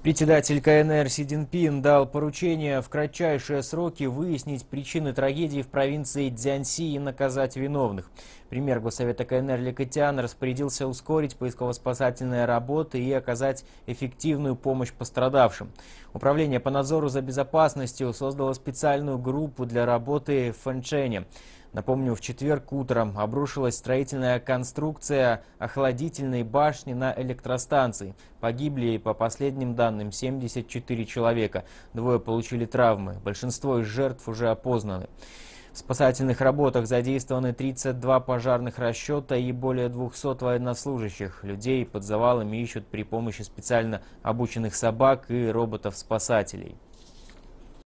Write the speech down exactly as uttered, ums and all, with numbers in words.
Председатель ка эн эр Си Цзиньпин дал поручение в кратчайшие сроки выяснить причины трагедии в провинции Цзянси и наказать виновных. Премьер Госсовета ка эн эр Ли Кэтиан распорядился ускорить поисково-спасательные работы и оказать эффективную помощь пострадавшим. Управление по надзору за безопасностью создало специальную группу для работы в Фэнчэне. Напомню, в четверг утром обрушилась строительная конструкция охладительной башни на электростанции. Погибли, по последним данным, семьдесят четыре человека. Двое получили травмы. Большинство из жертв уже опознаны. В спасательных работах задействованы тридцать два пожарных расчета и более двухсот военнослужащих. Людей под завалами ищут при помощи специально обученных собак и роботов-спасателей.